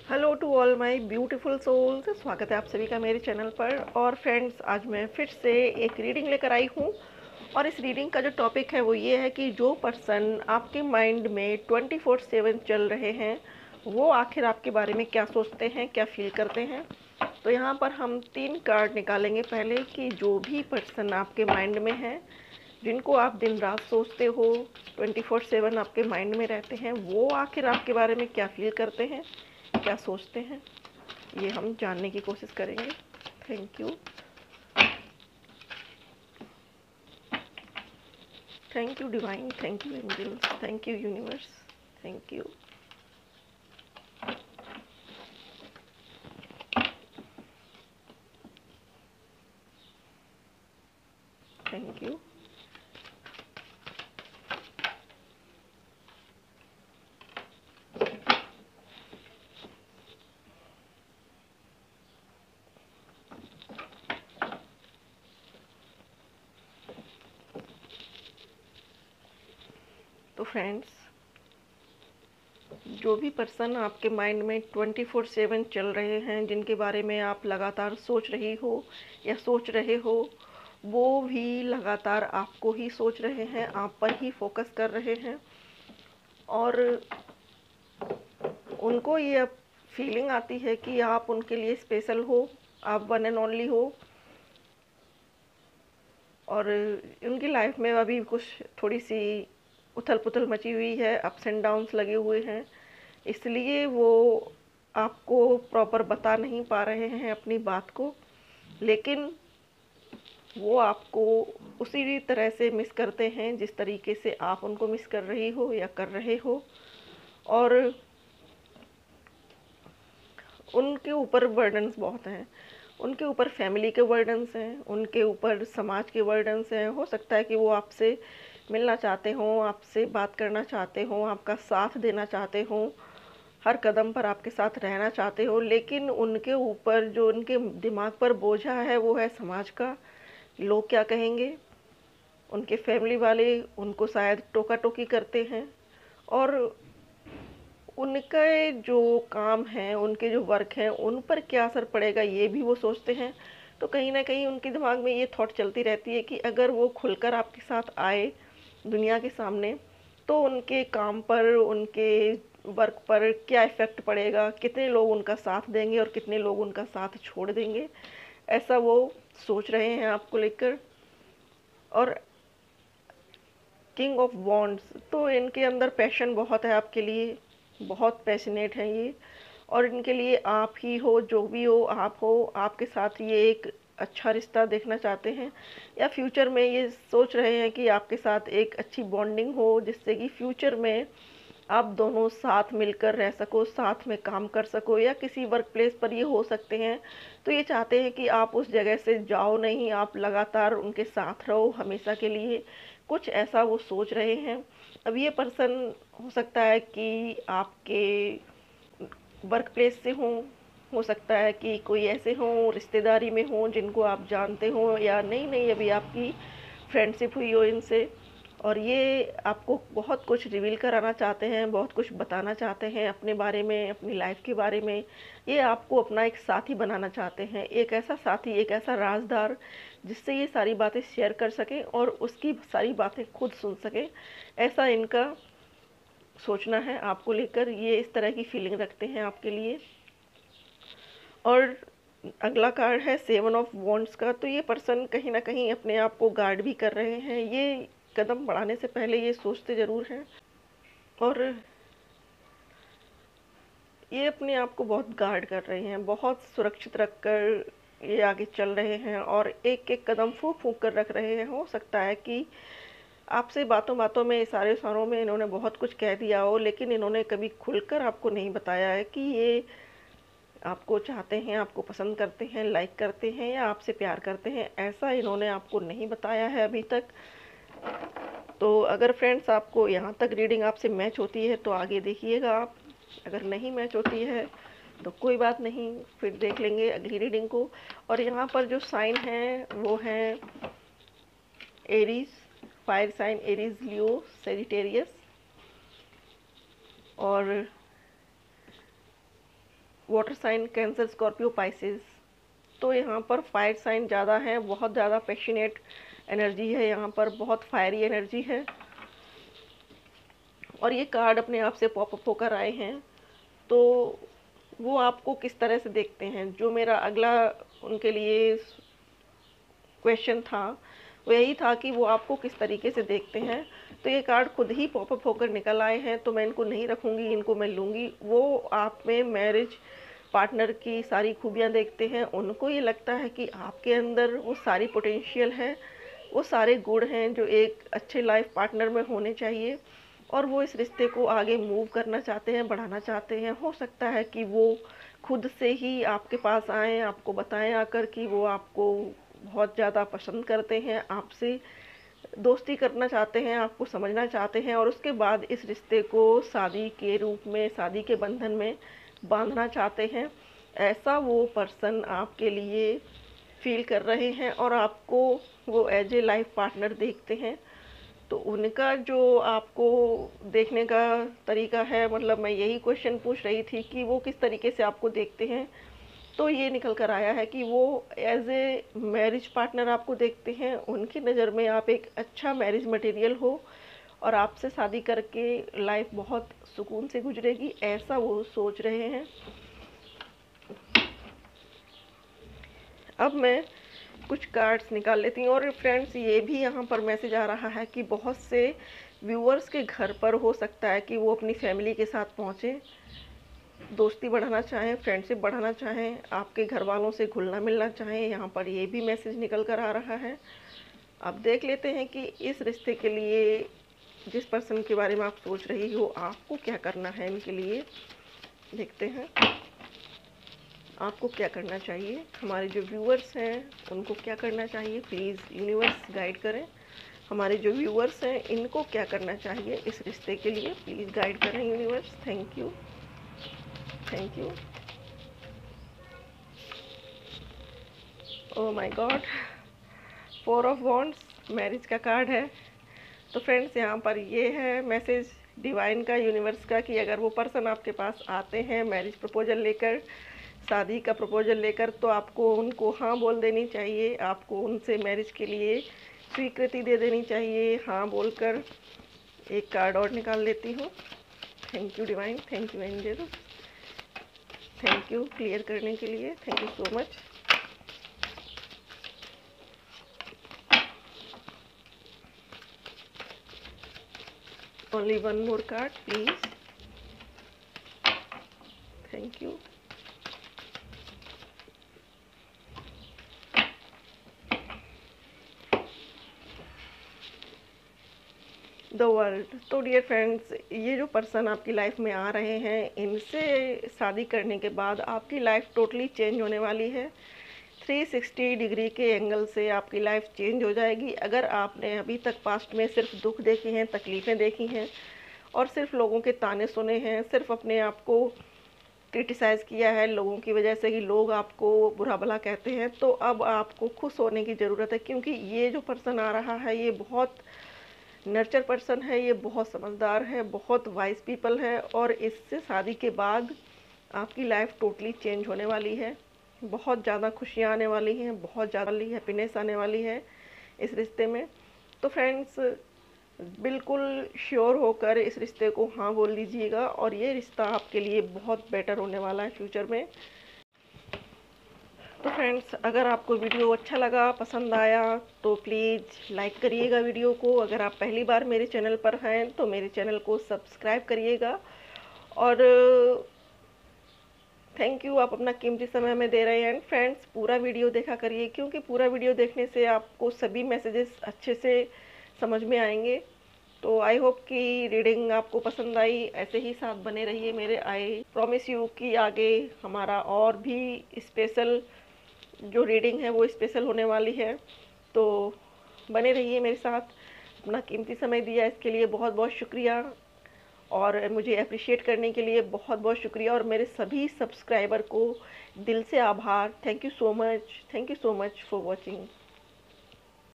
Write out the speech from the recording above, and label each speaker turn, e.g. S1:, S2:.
S1: Hello to all my beautiful souls, स्वागत है आप सभी का मेरे चैनल पर। और फ्रेंड्स, आज मैं फिर से एक रीडिंग लेकर आई हूँ। और इस रीडिंग का जो टॉपिक है वो ये है कि जो पर्सन आपके माइंड में 24/7 चल रहे हैं वो आखिर आपके बारे में क्या सोचते हैं, क्या फील करते हैं। तो यहाँ पर हम 3 कार्ड निकालेंगे। पहले कि जो भी पर्सन आपके माइंड में है, जिनको आप दिन रात सोचते हो, 24/7 आपके माइंड में रहते हैं, वो आखिर आपके बारे में क्या फील करते हैं, क्या सोचते हैं, ये हम जानने की कोशिश करेंगे। Thank you, thank you divine, thank you angels, thank you universe, thank you. Thank you. तो फ्रेंड्स, जो भी पर्सन आपके माइंड में 24/7 चल रहे हैं, जिनके बारे में आप लगातार सोच रही हो या सोच रहे हो, वो भी लगातार आपको ही सोच रहे हैं, आप पर ही फोकस कर रहे हैं। और उनको ये फीलिंग आती है कि आप उनके लिए स्पेशल हो, आप वन एंड ओनली हो। और उनकी लाइफ में अभी कुछ थोड़ी सी उथल पुथल मची हुई है, अप्स एंड डाउन्स लगे हुए हैं, इसलिए वो आपको प्रॉपर बता नहीं पा रहे हैं अपनी बात को। लेकिन वो आपको उसी तरह से मिस करते हैं जिस तरीके से आप उनको मिस कर रही हो या कर रहे हो। और उनके ऊपर बर्डन्स बहुत हैं, उनके ऊपर फैमिली के बर्डन्स हैं, उनके ऊपर समाज के बर्डन्स हैं। हो सकता है कि वो आपसे मिलना चाहते हों, आपसे बात करना चाहते हों, आपका साथ देना चाहते हों, हर कदम पर आपके साथ रहना चाहते हो, लेकिन उनके ऊपर जो उनके दिमाग पर बोझा है वो है समाज का। लोग क्या कहेंगे, उनके फैमिली वाले उनको शायद टोका टोकी करते हैं। और उनके जो काम हैं, उनके जो वर्क हैं, उन पर क्या असर पड़ेगा ये भी वो सोचते हैं। तो कहीं ना कहीं उनके दिमाग में ये थॉट चलती रहती है कि अगर वो खुलकर आपके साथ आए दुनिया के सामने, तो उनके काम पर, उनके वर्क पर क्या इफ़ेक्ट पड़ेगा, कितने लोग उनका साथ देंगे और कितने लोग उनका साथ छोड़ देंगे, ऐसा वो सोच रहे हैं आपको लेकर। और किंग ऑफ वॉन्ड्स, तो इनके अंदर पैशन बहुत है आपके लिए, बहुत पैशनेट हैं ये। और इनके लिए आप ही हो, जो भी हो आप हो, आपके साथ ये एक अच्छा रिश्ता देखना चाहते हैं, या फ्यूचर में ये सोच रहे हैं कि आपके साथ एक अच्छी बॉन्डिंग हो, जिससे कि फ्यूचर में आप दोनों साथ मिलकर रह सको, साथ में काम कर सको, या किसी वर्क प्लेस पर ये हो सकते हैं। तो ये चाहते हैं कि आप उस जगह से जाओ नहीं, आप लगातार उनके साथ रहो हमेशा के लिए, कुछ ऐसा वो सोच रहे हैं। अब ये पर्सन हो सकता है कि आपके वर्क प्लेस से हों, हो सकता है कि कोई ऐसे हों रिश्तेदारी में हों जिनको आप जानते हो, या नई नई अभी आपकी फ्रेंडशिप हुई हो इनसे। और ये आपको बहुत कुछ रिवील कराना चाहते हैं, बहुत कुछ बताना चाहते हैं अपने बारे में, अपनी लाइफ के बारे में। ये आपको अपना एक साथी बनाना चाहते हैं, एक ऐसा साथी, एक ऐसा राजदार जिससे ये सारी बातें शेयर कर सकें और उसकी सारी बातें खुद सुन सकें। ऐसा इनका सोचना है आपको लेकर, ये इस तरह की फीलिंग रखते हैं आपके लिए। और अगला कार्ड है 7 ऑफ वॉन्ड्स का। तो ये पर्सन कहीं ना कहीं अपने आप को गार्ड भी कर रहे हैं, ये कदम बढ़ाने से पहले ये सोचते ज़रूर हैं। और ये अपने आप को बहुत गार्ड कर रहे हैं, बहुत सुरक्षित रखकर ये आगे चल रहे हैं, और एक एक कदम फूंक फूंक कर रख रहे हैं। हो सकता है कि आपसे बातों बातों में, इशारे इशारों में इन्होंने बहुत कुछ कह दिया हो, लेकिन इन्होंने कभी खुलकर आपको नहीं बताया है कि ये आपको चाहते हैं, आपको पसंद करते हैं, लाइक करते हैं, या आपसे प्यार करते हैं। ऐसा इन्होंने आपको नहीं बताया है अभी तक। तो अगर फ्रेंड्स आपको यहाँ तक रीडिंग आपसे मैच होती है तो आगे देखिएगा आप, अगर नहीं मैच होती है तो कोई बात नहीं, फिर देख लेंगे अगली रीडिंग को। और यहाँ पर जो साइन है वो है Aries, fire sign Aries, Leo, Sagittarius. और water sign Cancer, Scorpio, Pisces. तो यहाँ पर फायर साइन ज़्यादा है, बहुत ज़्यादा पैशनेट एनर्जी है, यहाँ पर बहुत फायरी एनर्जी है। और ये कार्ड अपने आप से पॉपअप होकर आए हैं, तो वो आपको किस तरह से देखते हैं, जो मेरा अगला उनके लिए क्वेश्चन था वो यही था कि वो आपको किस तरीके से देखते हैं। तो ये कार्ड खुद ही पॉपअप होकर निकल आए हैं, तो मैं इनको नहीं रखूँगी, इनको मैं लूँगी। वो आप में मैरिज पार्टनर की सारी खूबियाँ देखते हैं, उनको ये लगता है कि आपके अंदर वो सारी पोटेंशियल है, वो सारे गुण हैं जो एक अच्छे लाइफ पार्टनर में होने चाहिए, और वो इस रिश्ते को आगे मूव करना चाहते हैं, बढ़ाना चाहते हैं। हो सकता है कि वो खुद से ही आपके पास आएँ, आपको बताएं आकर कि वो आपको बहुत ज़्यादा पसंद करते हैं, आपसे दोस्ती करना चाहते हैं, आपको समझना चाहते हैं, और उसके बाद इस रिश्ते को शादी के रूप में, शादी के बंधन में बांधना चाहते हैं। ऐसा वो पर्सन आपके लिए फील कर रहे हैं, और आपको वो एज ए लाइफ पार्टनर देखते हैं। तो उनका जो आपको देखने का तरीका है, मतलब मैं यही क्वेश्चन पूछ रही थी कि वो किस तरीके से आपको देखते हैं, तो ये निकल कर आया है कि वो एज ए मैरिज पार्टनर आपको देखते हैं। उनकी नज़र में आप एक अच्छा मैरिज मटेरियल हो, और आपसे शादी करके लाइफ बहुत सुकून से गुजरेगी, ऐसा वो सोच रहे हैं। अब मैं कुछ कार्ड्स निकाल लेती हूँ। और फ्रेंड्स, ये भी यहाँ पर मैसेज आ रहा है कि बहुत से व्यूअर्स के घर पर हो सकता है कि वो अपनी फैमिली के साथ पहुँचे, दोस्ती बढ़ाना चाहें, फ्रेंडशिप बढ़ाना चाहें, आपके घर वालों से घुलना मिलना चाहें। यहाँ पर ये भी मैसेज निकल कर आ रहा है। अब देख लेते हैं कि इस रिश्ते के लिए, जिस पर्सन के बारे में आप सोच रही हो, आपको क्या करना है इनके लिए। देखते हैं आपको क्या करना चाहिए, हमारे जो व्यूअर्स हैं उनको क्या करना चाहिए। प्लीज़ यूनिवर्स गाइड करें, हमारे जो व्यूअर्स हैं इनको क्या करना चाहिए इस रिश्ते के लिए। प्लीज़ गाइड करें universe. Thank you, thank you. Oh my god, 4 of wands, marriage का कार्ड है। तो फ्रेंड्स, यहाँ पर ये है मैसेज डिवाइन का, यूनिवर्स का, कि अगर वो पर्सन आपके पास आते हैं मैरिज प्रपोजल लेकर, शादी का प्रपोजल लेकर, तो आपको उनको हाँ बोल देनी चाहिए। आपको उनसे मैरिज के लिए स्वीकृति दे देनी चाहिए, हाँ बोलकर। एक कार्ड और निकाल लेती हूँ। Thank you divine, thank you angel, thank you clear करने के लिए, thank you so much. Only one more card please, thank you. The world. तो डियर फ्रेंड्स, ये जो पर्सन आपकी लाइफ में आ रहे हैं, इनसे शादी करने के बाद आपकी लाइफ टोटली चेंज होने वाली है। 360 डिग्री के एंगल से आपकी लाइफ चेंज हो जाएगी। अगर आपने अभी तक पास्ट में सिर्फ दुख देखे हैं, तकलीफ़ें देखी हैं, और सिर्फ लोगों के ताने सुने हैं, सिर्फ अपने आप को क्रिटिसाइज़ किया है लोगों की वजह से कि लोग आपको बुरा भला कहते हैं, तो अब आपको खुश होने की ज़रूरत है। क्योंकि ये जो पर्सन आ रहा है, ये बहुत नर्चर पर्सन है, ये बहुत समझदार है, बहुत वाइज पीपल है, और इससे शादी के बाद आपकी लाइफ टोटली चेंज होने वाली है। बहुत ज़्यादा खुशियाँ आने वाली हैं, बहुत ज़्यादा हैप्पीनेस आने वाली है इस रिश्ते में। तो फ्रेंड्स, बिल्कुल श्योर होकर इस रिश्ते को हाँ बोल दीजिएगा, और ये रिश्ता आपके लिए बहुत बेटर होने वाला है फ्यूचर में। तो फ्रेंड्स, अगर आपको वीडियो अच्छा लगा, पसंद आया, तो प्लीज़ लाइक करिएगा वीडियो को। अगर आप पहली बार मेरे चैनल पर हैं तो मेरे चैनल को सब्सक्राइब करिएगा। और थैंक यू, आप अपना कीमती समय हमें दे रहे हैं। एंड फ्रेंड्स, पूरा वीडियो देखा करिए, क्योंकि पूरा वीडियो देखने से आपको सभी मैसेजेस अच्छे से समझ में आएंगे। तो आई होप कि रीडिंग आपको पसंद आई। ऐसे ही साथ बने रहिए मेरे। आई प्रॉमिस यू कि आगे हमारा और भी स्पेशल जो रीडिंग है वो स्पेशल होने वाली है। तो बने रहिए मेरे साथ। अपना कीमती समय दिया इसके लिए बहुत बहुत शुक्रिया, और मुझे अप्रिशिएट करने के लिए बहुत बहुत शुक्रिया, और मेरे सभी सब्सक्राइबर को दिल से आभार। Thank you so much, thank you so much for watching.